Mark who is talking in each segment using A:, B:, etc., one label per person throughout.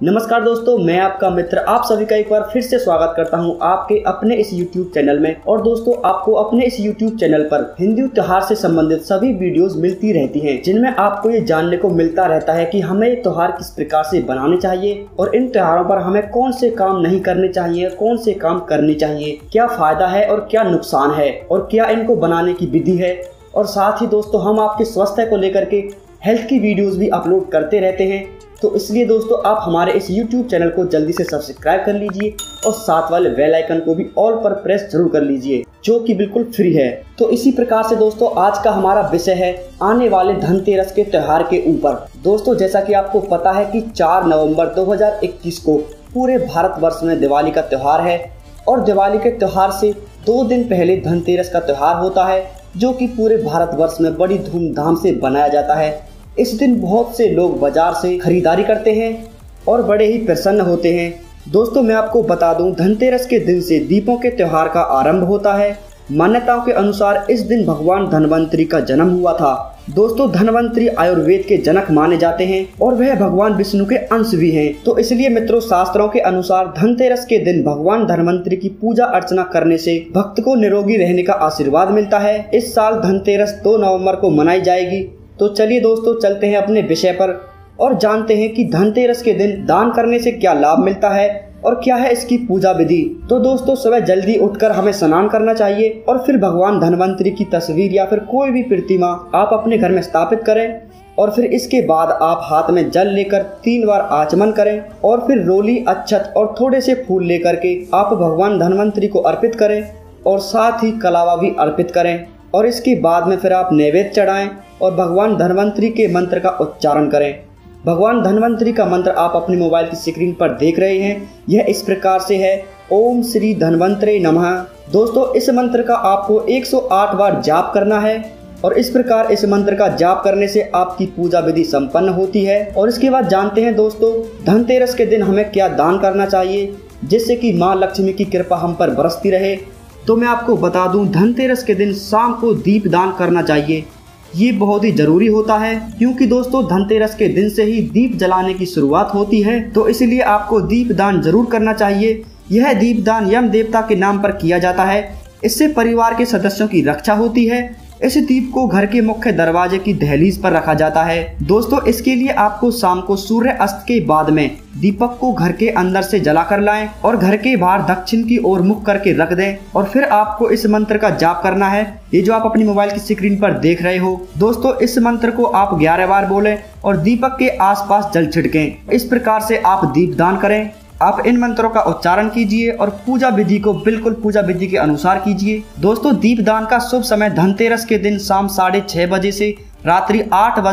A: नमस्कार दोस्तों, मैं आपका मित्र आप सभी का एक बार फिर से स्वागत करता हूं आपके अपने इस YouTube चैनल में। और दोस्तों, आपको अपने इस YouTube चैनल पर हिंदू त्योहार से संबंधित सभी वीडियोस मिलती रहती हैं, जिनमें आपको ये जानने को मिलता रहता है कि हमें ये त्योहार किस प्रकार से बनाने चाहिए और इन त्योहारों पर हमें कौन से काम नहीं करने चाहिए, कौन से काम करने चाहिए, क्या फायदा है और क्या नुकसान है और क्या इनको बनाने की विधि है। और साथ ही दोस्तों, हम आपके स्वास्थ्य को लेकर के हेल्थ की वीडियोस भी अपलोड करते रहते हैं। तो इसलिए दोस्तों, आप हमारे इस YouTube चैनल को जल्दी से सब्सक्राइब कर लीजिए और साथ वाले बेल आइकन को भी ऑल पर प्रेस जरूर कर लीजिए, जो कि बिल्कुल फ्री है। तो इसी प्रकार से दोस्तों, आज का हमारा विषय है आने वाले धनतेरस के त्योहार के ऊपर। दोस्तों, जैसा कि आपको पता है कि 4 नवंबर 2021 को पूरे भारतवर्ष में दिवाली का त्योहार है और दिवाली के त्योहार से 2 दिन पहले धनतेरस का त्योहार होता है, जो कि पूरे भारतवर्ष में बड़ी धूमधाम से बनाया जाता है। इस दिन बहुत से लोग बाजार से खरीदारी करते हैं और बड़े ही प्रसन्न होते हैं। दोस्तों, मैं आपको बता दूं, धनतेरस के दिन से दीपों के त्योहार का आरंभ होता है। मान्यताओं के अनुसार इस दिन भगवान धनवंतरी का जन्म हुआ था। दोस्तों, धनवंतरी आयुर्वेद के जनक माने जाते हैं और वह भगवान विष्णु के अंश भी हैं। तो इसलिए मित्रों, शास्त्रों के अनुसार धनतेरस के दिन भगवान धनवंतरी की पूजा अर्चना करने से भक्त को निरोगी रहने का आशीर्वाद मिलता है। इस साल धनतेरस 2 नवंबर को मनाई जाएगी। तो चलिए दोस्तों, चलते हैं अपने विषय पर और जानते हैं कि धनतेरस के दिन दान करने से क्या लाभ मिलता है और क्या है इसकी पूजा विधि। तो दोस्तों, सुबह जल्दी उठकर हमें स्नान करना चाहिए और फिर भगवान धनवंतरी की तस्वीर या फिर कोई भी प्रतिमा आप अपने घर में स्थापित करें और फिर इसके बाद आप हाथ में जल लेकर 3 बार आचमन करें और फिर रोली, अक्षत और थोड़े से फूल लेकर के आप भगवान धनवंतरी को अर्पित करें और साथ ही कलावा भी अर्पित करें। और इसके बाद में फिर आप नैवेद्य चढ़ाएं और भगवान धनवंतरी के मंत्र का उच्चारण करें। भगवान धनवंतरी का मंत्र आप अपने मोबाइल की स्क्रीन पर देख रहे हैं। यह इस प्रकार से है, ओम श्री धनवंतरे नमः। दोस्तों, इस मंत्र का आपको 108 बार जाप करना है और इस प्रकार इस मंत्र का जाप करने से आपकी पूजा विधि संपन्न होती है। और इसके बाद जानते हैं दोस्तों, धनतेरस के दिन हमें क्या दान करना चाहिए जिससे कि माँ लक्ष्मी की कृपा हम पर बरसती रहे। तो मैं आपको बता दूं, धनतेरस के दिन शाम को दीप दान करना चाहिए। ये बहुत ही जरूरी होता है, क्योंकि दोस्तों धनतेरस के दिन से ही दीप जलाने की शुरुआत होती है। तो इसलिए आपको दीप दान जरूर करना चाहिए। यह दीप दान यम देवता के नाम पर किया जाता है। इससे परिवार के सदस्यों की रक्षा होती है। इस दीप को घर के मुख्य दरवाजे की दहलीज पर रखा जाता है। दोस्तों, इसके लिए आपको शाम को सूर्य अस्त के बाद में दीपक को घर के अंदर से जला कर लाएं और घर के बाहर दक्षिण की ओर मुख करके रख दें। और फिर आपको इस मंत्र का जाप करना है, ये जो आप अपनी मोबाइल की स्क्रीन पर देख रहे हो। दोस्तों, इस मंत्र को आप 11 बार बोलें और दीपक के आसपास जल छिड़कें। इस प्रकार से आप दीप दान करें। आप इन मंत्रों का उच्चारण कीजिए और पूजा विधि को बिल्कुल पूजा विधि के अनुसार कीजिए। दोस्तों, दीपदान का शुभ समय धनतेरस के दिन शाम 6:30 बजे से रात्रि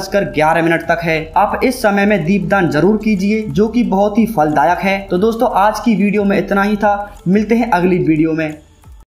A: 8:11 तक है। आप इस समय में दीपदान जरूर कीजिए, जो कि बहुत ही फलदायक है। तो दोस्तों, आज की वीडियो में इतना ही था। मिलते हैं अगली वीडियो में।